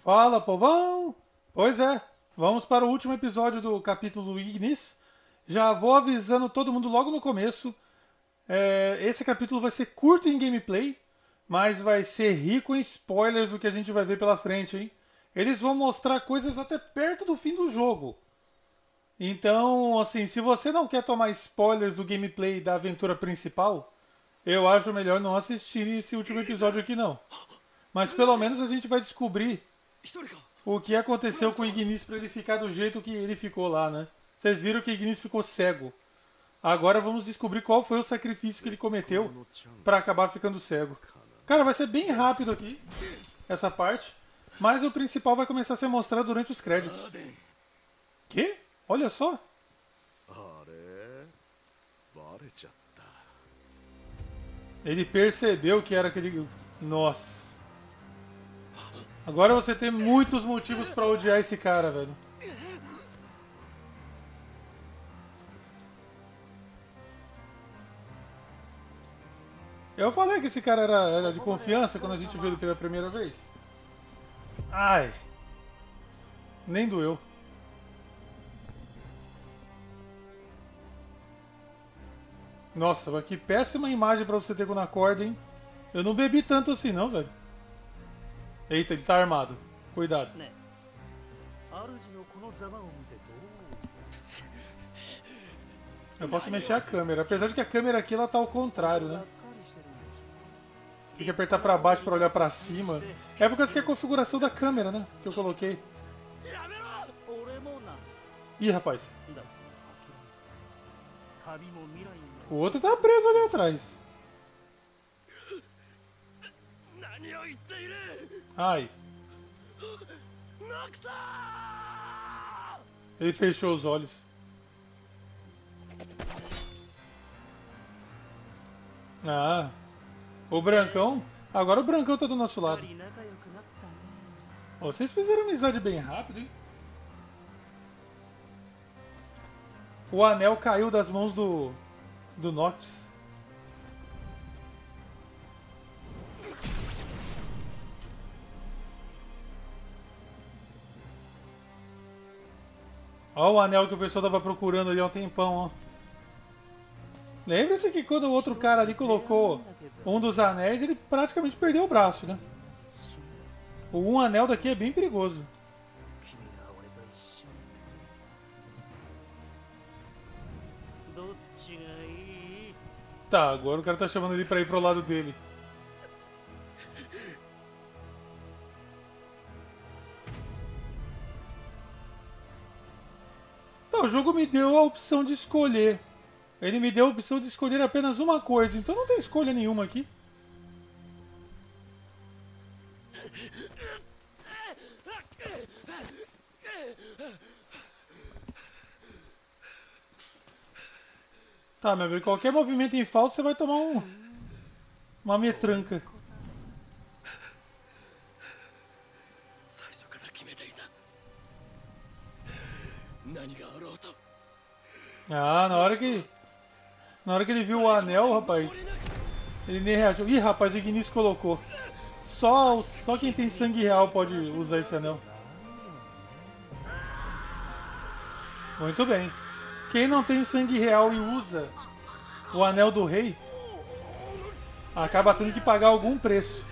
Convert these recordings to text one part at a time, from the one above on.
Fala, povão! Pois é, vamos para o último episódio do capítulo Ignis. Já vou avisando todo mundo logo no começo. Esse capítulo vai ser curto em gameplay, mas vai ser rico em spoilers do que a gente vai ver pela frente, hein? Eles vão mostrar coisas até perto do fim do jogo. Então, assim, se você não quer tomar spoilers do gameplay da aventura principal, eu acho melhor não assistir esse último episódio aqui não. Mas pelo menos a gente vai descobrir o que aconteceu com o Ignis para ele ficar do jeito que ele ficou lá, né? Vocês viram que o Ignis ficou cego. Agora vamos descobrir qual foi o sacrifício que ele cometeu para acabar ficando cego. Cara, vai ser bem rápido aqui, essa parte. Mas o principal vai começar a ser mostrado durante os créditos. Que? Olha só. Ele percebeu que era aquele... Nossa. Agora você tem muitos motivos pra odiar esse cara, velho. Eu falei que esse cara era de confiança quando a gente viu ele pela primeira vez. Ai. Nem doeu. Nossa, mas que péssima imagem pra você ter quando acorda, hein? Eu não bebi tanto assim não, velho. Eita, ele tá armado. Cuidado. Eu posso mexer a câmera. Apesar de que a câmera aqui ela tá ao contrário, né? Tem que apertar pra baixo pra olhar pra cima. É por causa que é a configuração da câmera, né? Que eu coloquei. Ih, rapaz. O outro tá preso ali atrás. Ai. Ele fechou os olhos. Ah. O Brancão. Agora o Brancão tá do nosso lado. Vocês fizeram amizade bem rápido, hein? O anel caiu das mãos do Noctis. Olha o anel que o pessoal tava procurando ali há um tempão, ó. Lembra-se que quando o outro cara ali colocou um dos anéis, ele praticamente perdeu o braço, né? O um anel daqui é bem perigoso. Tá, agora o cara tá chamando ele pra ir pro lado dele. Tá, o jogo me deu a opção de escolher. Ele me deu a opção de escolher apenas uma coisa, então não tem escolha nenhuma aqui. Tá, meu amigo, qualquer movimento em falso você vai tomar uma metranca. Ah, na hora que ele viu o anel, rapaz, ele nem reagiu. Ih, rapaz, o Ignis colocou. Só quem tem sangue real pode usar esse anel. Muito bem. Quem não tem sangue real e usa o anel do rei, acaba tendo que pagar algum preço.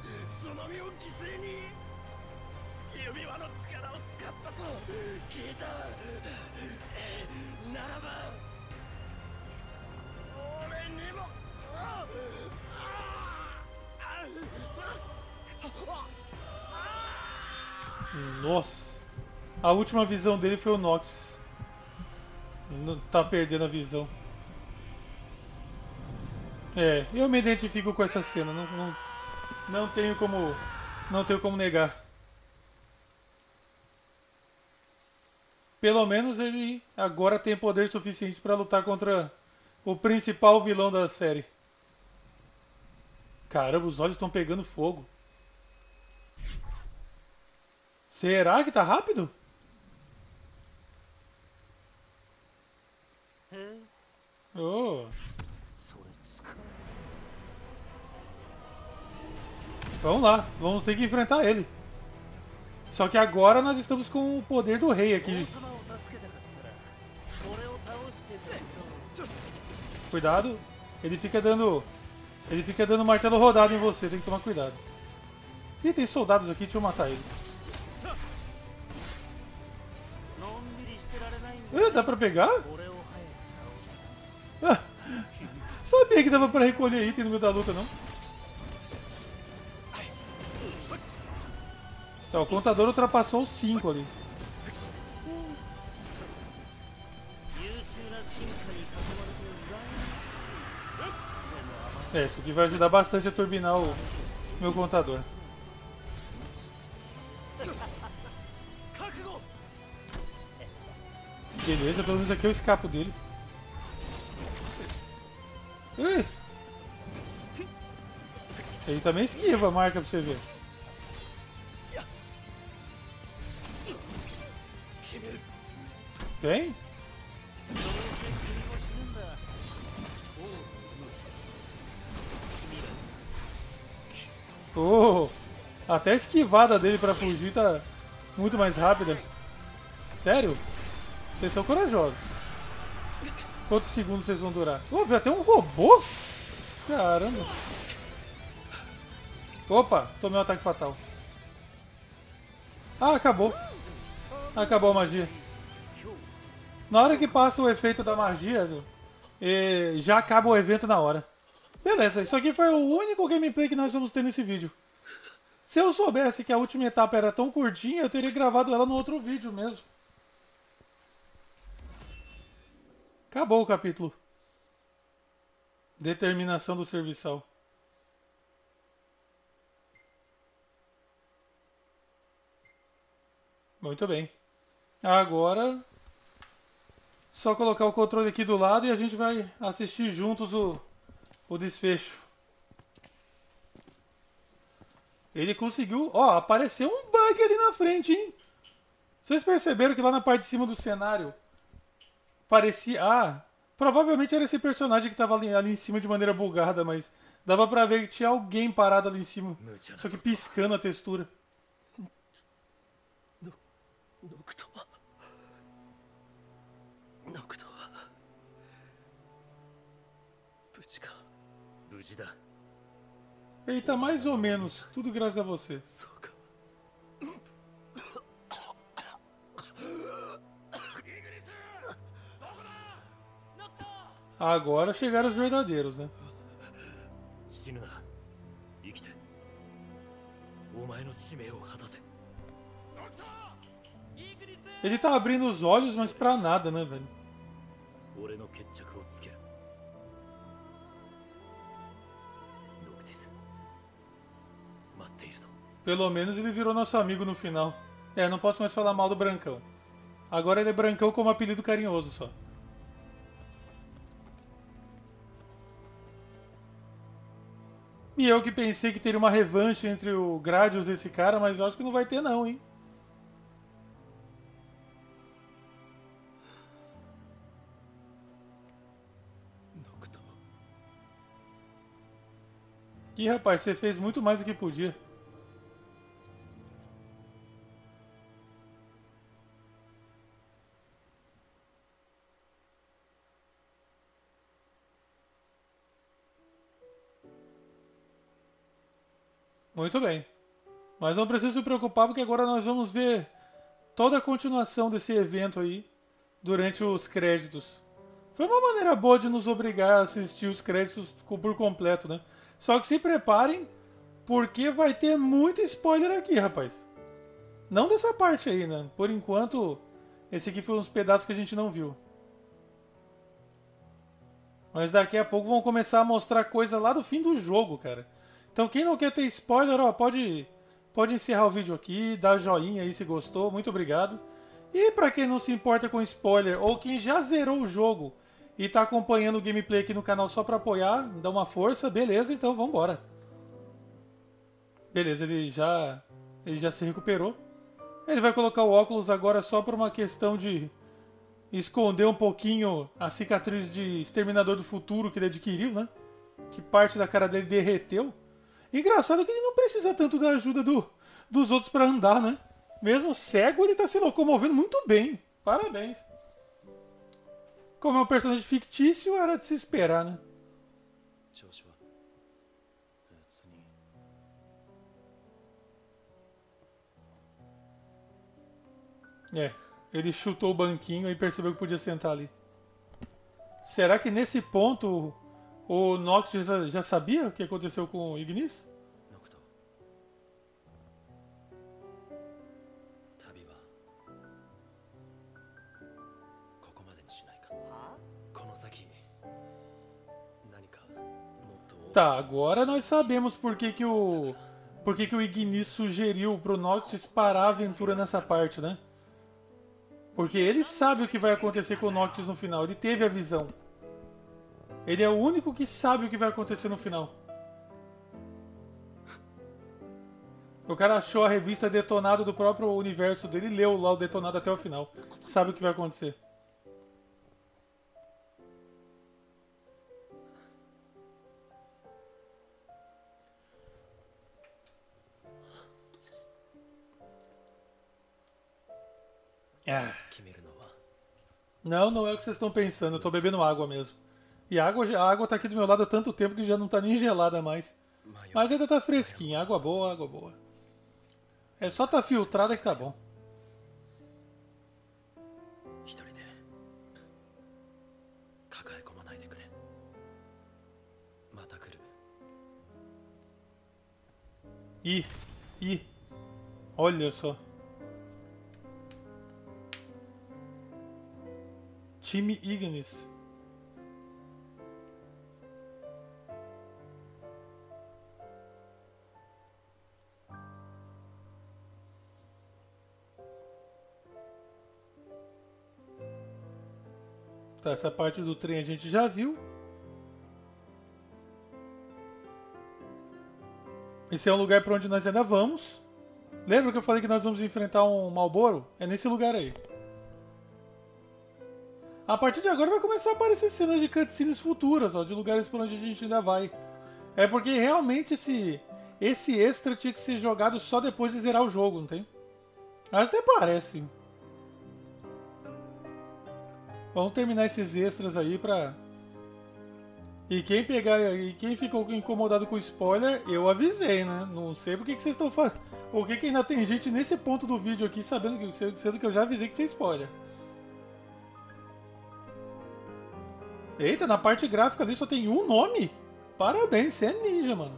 Nossa. A última visão dele foi o Noctis. Tá perdendo a visão. Eu me identifico com essa cena. Não tenho como negar. Pelo menos ele agora tem poder suficiente para lutar contra o principal vilão da série. Caramba, os olhos estão pegando fogo. Será que tá rápido? Oh. Vamos lá, vamos ter que enfrentar ele. Só que agora nós estamos com o poder do rei aqui. Cuidado. Ele fica dando martelo rodado em você. Tem que tomar cuidado. Ih, tem soldados aqui. Deixa eu matar eles. Dá pra pegar? Ah, sabia que dava pra recolher item no meio da luta, não? Então, o contador ultrapassou os 5 ali. Isso aqui vai ajudar bastante a turbinar o meu contador. Beleza, pelo menos aqui eu escapo dele. Ele também esquiva a marca pra você ver. Vem. Oh, até a esquivada dele pra fugir tá muito mais rápida. Sério? Vocês são corajosos. Quantos segundos vocês vão durar? Oh, veio até um robô? Caramba. Opa, tomei um ataque fatal. Ah, acabou. Acabou a magia. Na hora que passa o efeito da magia, já acaba o evento na hora. Beleza, isso aqui foi o único gameplay que nós vamos ter nesse vídeo. Se eu soubesse que a última etapa era tão curtinha, eu teria gravado ela no outro vídeo mesmo. Acabou o capítulo. Determinação do serviçal. Muito bem. Agora, só colocar o controle aqui do lado e a gente vai assistir juntos o desfecho. Ele conseguiu... Ó, apareceu um bug ali na frente, hein? Vocês perceberam que lá na parte de cima do cenário parecia... Ah, provavelmente era esse personagem que estava ali em cima de maneira bugada, mas dava pra ver que tinha alguém parado ali em cima. Só que piscando a textura. Eita, mais ou menos. Tudo graças a você. Agora chegaram os verdadeiros, né? Ele tá abrindo os olhos, mas pra nada, né, velho? Pelo menos ele virou nosso amigo no final. Não posso mais falar mal do Brancão. Agora ele é Brancão como apelido carinhoso só. E eu que pensei que teria uma revanche entre o Gradius e esse cara, mas eu acho que não vai ter não, hein? Ih, rapaz, você fez muito mais do que podia. Muito bem. Mas não precisa se preocupar porque agora nós vamos ver toda a continuação desse evento aí durante os créditos. Foi uma maneira boa de nos obrigar a assistir os créditos por completo, né? Só que se preparem, porque vai ter muito spoiler aqui, rapaz. Não dessa parte aí, né? Por enquanto, esse aqui foi uns pedaços que a gente não viu. Mas daqui a pouco vão começar a mostrar coisa lá do fim do jogo, cara. Então quem não quer ter spoiler, ó, pode encerrar o vídeo aqui, dar joinha aí se gostou, muito obrigado. E pra quem não se importa com spoiler, ou quem já zerou o jogo e tá acompanhando o gameplay aqui no canal só pra apoiar, dá uma força, beleza, então vambora. Beleza, ele já se recuperou. Ele vai colocar o óculos agora só por uma questão de esconder um pouquinho a cicatriz de Exterminador do Futuro que ele adquiriu, né? Que parte da cara dele derreteu. Engraçado que ele não precisa tanto da ajuda dos outros pra andar, né? Mesmo cego, ele tá se locomovendo muito bem. Parabéns. Como é um personagem fictício, era de se esperar, né? 調子は別に É, ele chutou o banquinho e percebeu que podia sentar ali. Será que nesse ponto o Noctis já sabia o que aconteceu com o Ignis? ノクト旅はここまでにしないかこの先何かもっと Tá, agora nós sabemos por que o Ignis sugeriu pro Noctis parar a aventura nessa parte, né? Porque ele sabe o que vai acontecer com o Noctis no final, ele teve a visão. Ele é o único que sabe o que vai acontecer no final. O cara achou a revista detonada do próprio universo dele e leu lá o detonado até o final. Sabe o que vai acontecer. Ah. 決めるのは Não, não é o que vocês estão pensando. Eu tô bebendo água mesmo. E a água tá aqui do meu lado há tanto tempo que já não tá nem gelada mais. 迷う Mas ainda tá fresquinha. Água boa, água boa. É só tá filtrada que tá bom. 一人で抱え込まないでくれまた来る Ih, olha só. Time Ignis. Tá, essa parte do trem a gente já viu. Esse é um lugar para onde nós ainda vamos. Lembra que eu falei que nós vamos enfrentar um Malboro? É nesse lugar aí. A partir de agora vai começar a aparecer cenas de cutscenes futuras, ó, de lugares por onde a gente ainda vai. É porque realmente esse extra tinha que ser jogado só depois de zerar o jogo, não tem? Até parece. Vamos terminar esses extras aí pra... E quem ficou incomodado com spoiler, eu avisei, né? Não sei por que vocês estão fazendo. Por que ainda tem gente nesse ponto do vídeo aqui sendo que eu já avisei que tinha spoiler. Eita, na parte gráfica ali só tem um nome? Parabéns, você é ninja, mano.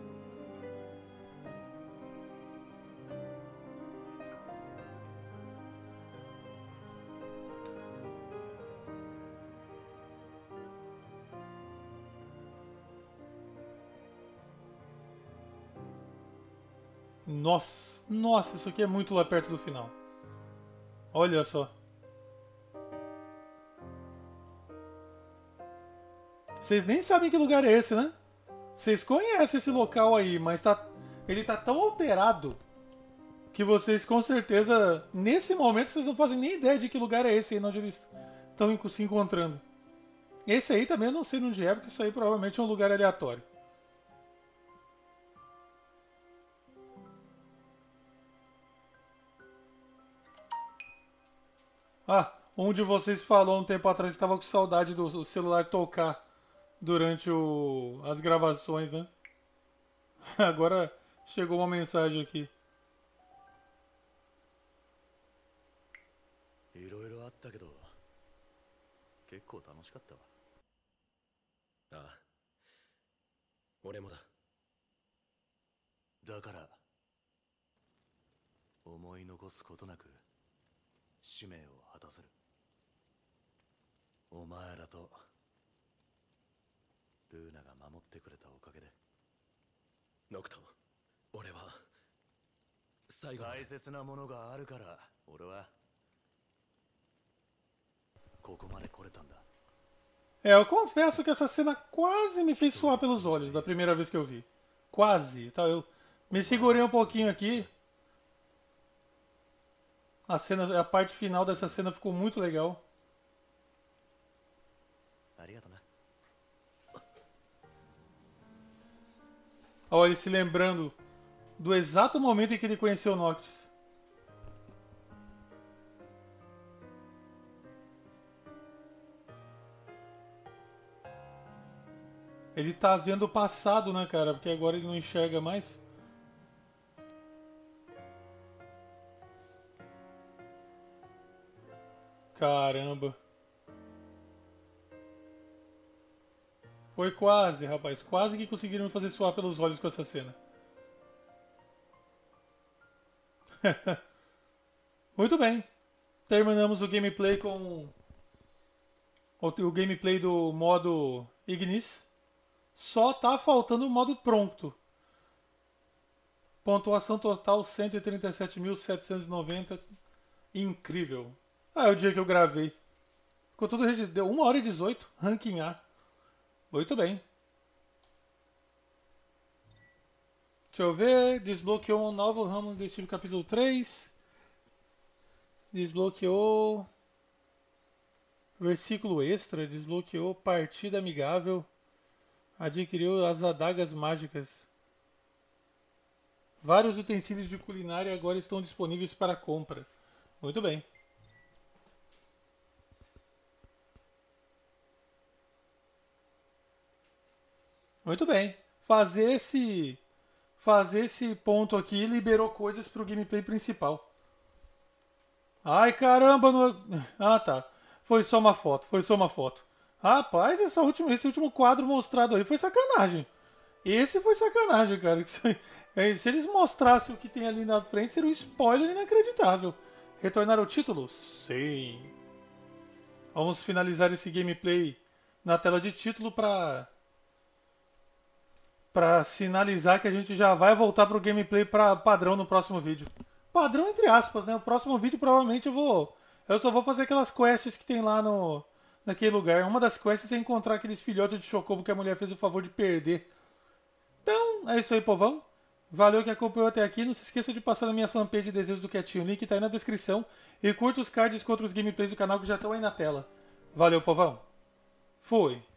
Nossa, isso aqui é muito lá perto do final. Olha só. Vocês nem sabem que lugar é esse, né? Vocês conhecem esse local aí, mas ele tá tão alterado que vocês com certeza, nesse momento, vocês não fazem nem ideia de que lugar é esse aí onde eles estão se encontrando. Esse aí também eu não sei onde é, porque isso aí provavelmente é um lugar aleatório. Ah, um de vocês falou um tempo atrás que estava com saudade do celular tocar durante as gravações, né? Agora chegou uma mensagem aqui. いろいろあったけど結構楽しかったわ。 ああ俺もだだから思い残すことなく使命を果たせる。お前らとルーナが守ってくれたおかげで。 ノクト俺は最後まで大切なものがあるから俺はここまで来れたんだ。 É, eu confesso que essa cena quase me fez suar pelos olhos da primeira vez que eu vi. Quase. Tá, eu me segurei um pouquinho aqui. A parte final dessa cena ficou muito legal. ありがとな。 Olha, ele se lembrando do exato momento em que ele conheceu o Noctis. Ele tá vendo o passado, né, cara? Porque agora ele não enxerga mais. Caramba. Foi quase, rapaz. Quase que conseguiram me fazer suar pelos olhos com essa cena. Muito bem. Terminamos o gameplay com o gameplay do modo Ignis. Só tá faltando o modo pronto. Pontuação total 137.790. Incrível. Ah, é o dia que eu gravei. Ficou tudo registrado. Deu 1h18. Ranking A. Muito bem. Deixa eu ver. Desbloqueou um novo ramo do estilo capítulo 3. Desbloqueou. Versículo extra. Desbloqueou partida amigável. Adquiriu as adagas mágicas. Vários utensílios de culinária agora estão disponíveis para compra. Muito bem. Muito bem. Fazer esse ponto aqui liberou coisas para o gameplay principal. Ai, caramba! Ah, tá. Foi só uma foto. Foi só uma foto. Rapaz, esse último quadro mostrado aí foi sacanagem. Esse foi sacanagem, cara. Se eles mostrassem o que tem ali na frente, seria um spoiler inacreditável. Retornar ao título? Sim. Vamos finalizar esse gameplay na tela de título para sinalizar que a gente já vai voltar pro gameplay padrão no próximo vídeo. Padrão entre aspas, né? O próximo vídeo provavelmente eu só vou fazer aquelas quests que tem lá naquele lugar. Uma das quests é encontrar aqueles filhotes de chocobo que a mulher fez o favor de perder. Então, é isso aí, povão. Valeu que acompanhou até aqui. Não se esqueça de passar na minha fanpage de Desejos do Quietinho. O link tá aí na descrição. E curta os cards com outros gameplays do canal que já estão aí na tela. Valeu, povão. Fui.